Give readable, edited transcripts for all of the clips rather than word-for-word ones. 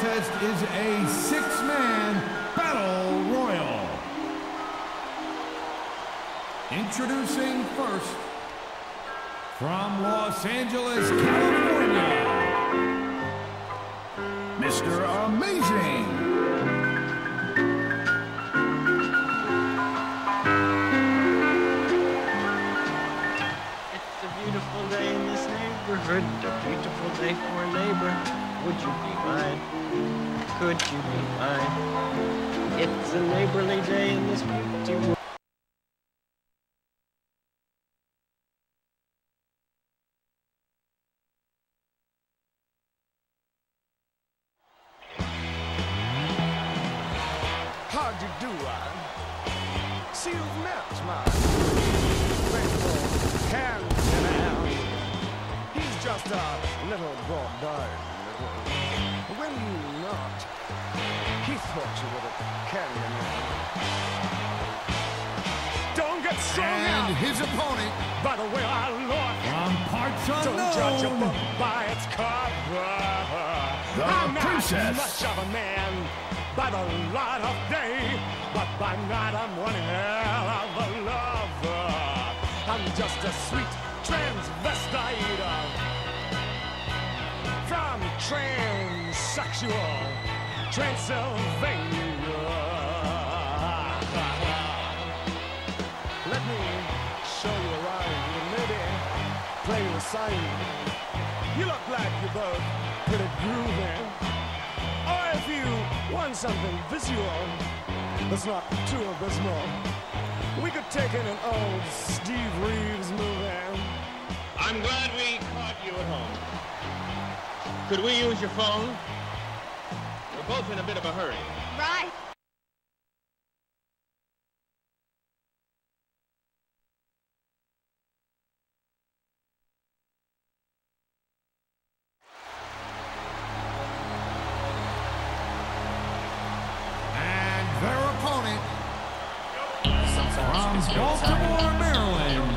contest is a six-man battle royal. Introducing first, from Los Angeles, California, Mr. Amazing. It's a beautiful day in this neighborhood, a beautiful day for a neighbor. Would you be mine? Could you be mine? It's a neighborly day in this beauty world. How'd you do, see you've met my faithful hand-in-hand. He's just a little broad-eyed. When you knocked, he thought you were the Candyman. Don't get strung out. And his opponent, by the way I look. from parts unknown, Don't judge a book by its cover. I'm princess. not much of a man by the light of day, but by night I'm one hell of a lover. I'm just a sweet transvestite from transsexual Transylvania. Let me show you around and maybe play you a sign. You look like you're both pretty groovy. Or if you want something visual that's not too abysmal, we could take in an old Steve Reeves movie. I'm glad we caught you at home. Could we use your phone? We're both in a bit of a hurry. Right. and their opponent, from Baltimore, Maryland,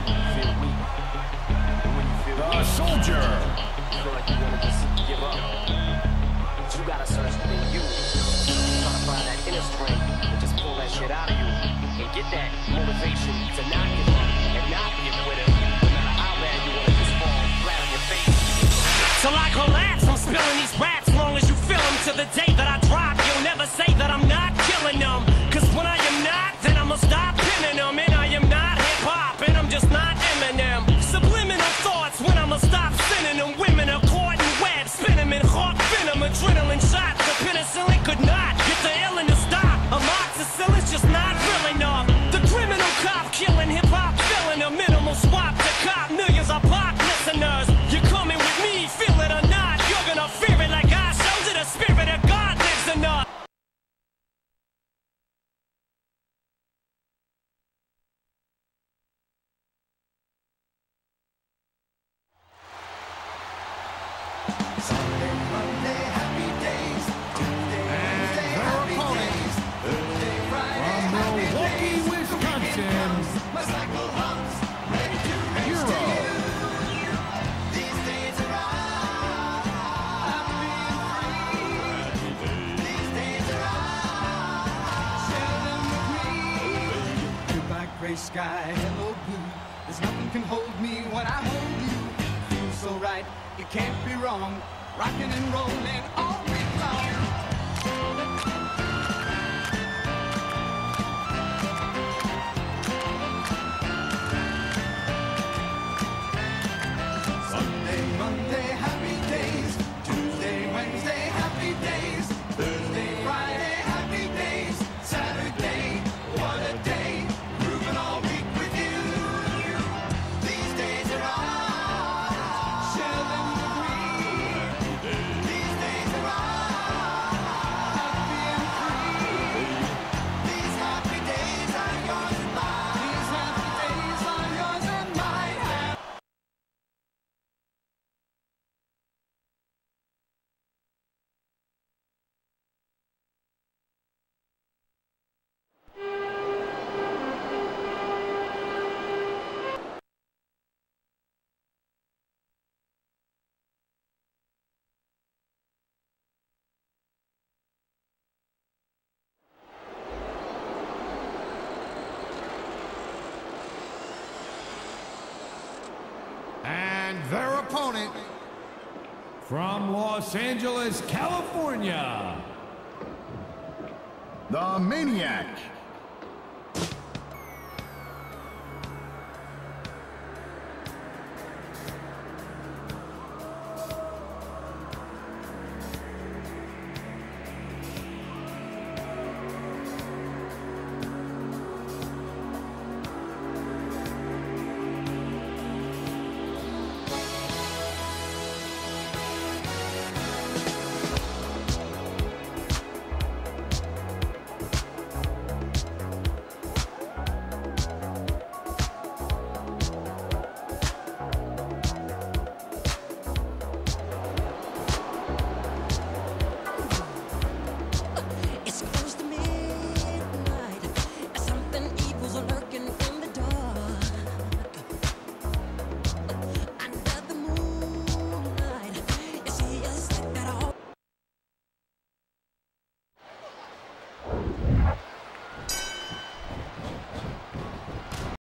the Soldier. You feel like you wanna just give up, but you gotta search within you. Try to find that inner strength and just pull that shit out of you and get that motivation to not give up and not be a quitter, no matter how bad you wanna just fall flat on your face. So I collapse, I'm spilling these raps long as you feel them. To the day that I drop, you'll never say that I'm not killing them. Cause when I am not, then I'ma stop pinning them. And I am not hip-hop, and I'm just not Eminem. Subliminal thoughts when I'ma stop sending them. Women are caught in webs, spin them in hawk venom. Adrenaline shots, the penicillin could not get the illin to stop. Amoxicillin's just not real enough. The criminal cop killing hip-hop, filling a minimal swap to cop. Millions of pop listeners, you're coming with me, feel it or not. You're gonna fear it like I showed you. The spirit of God lives in us. Gray sky, hello blue. There's nothing can hold me when I hold you. Feel so right, it can't be wrong. Rocking and rolling all week long. Sunday, Monday, happy days. Tuesday, Wednesday, happy days. Thursday, Friday, happy days. Saturday, what a day. Grooving all week with you. These days are ours. Share them with me. These days are ours. Happy From Los Angeles, California, the Maniac.